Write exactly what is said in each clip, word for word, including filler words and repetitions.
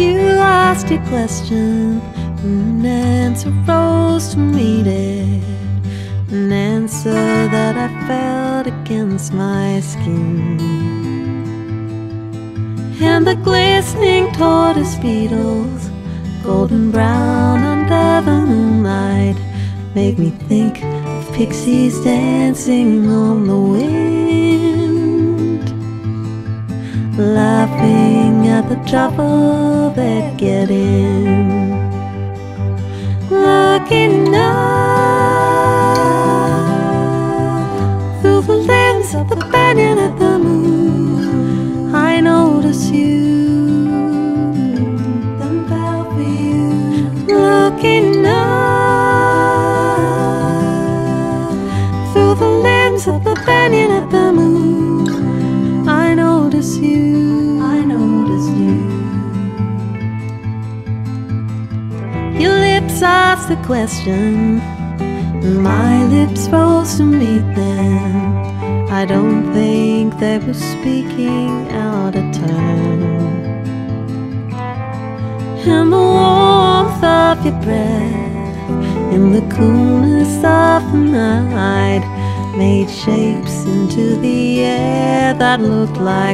you asked a question, an answer rose to meet it, an answer that I felt against my skin. And the glistening tortoise beetles, golden brown under the moonlight, make me think of pixies dancing on the wind, laughing at the trouble they'd get in. Looking up through the lens of the banyan at the moon, I notice you, then fell for you. Looking up through the lens of the banyan at the moon, I notice you, I notice you. Your lips asked the question, and my lips rose to meet them. I don't think they were speaking out of turn. And the warmth of your breath in the coolness of the night made shapes into the air that looked like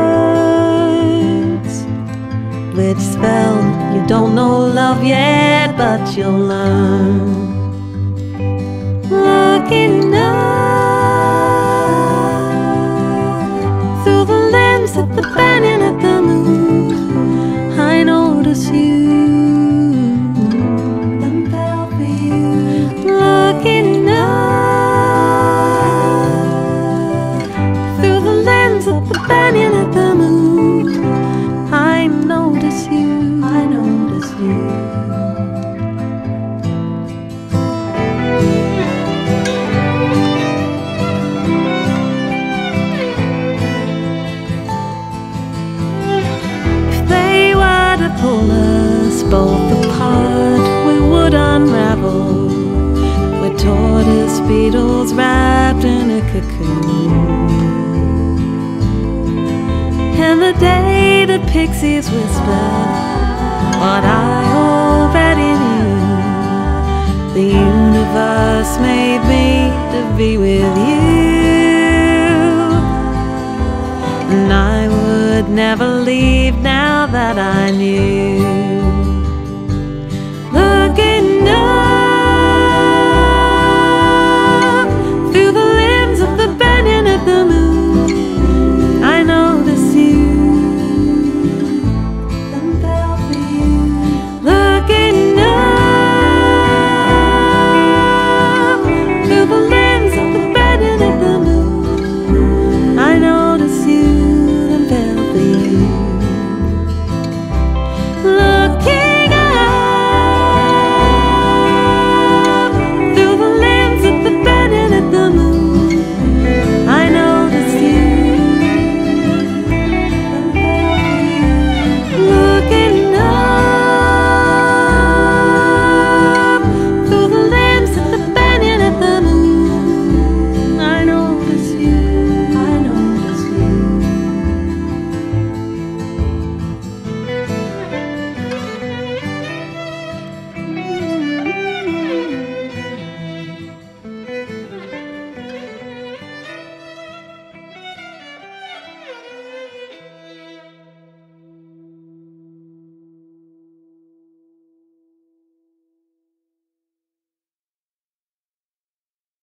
words, which spell you don't know love yet, but you'll learn. Looking up through the lens of the banyan at the moon, I notice you, then fell for you. Looking up through the lens of the banyan at the moon, I notice you, I notice you. Pull us both apart, we would unravel. We're tortoise beetles wrapped in a cocoon. And the day the pixies whispered what I already knew, the universe made me to be with you, and I would never leave now.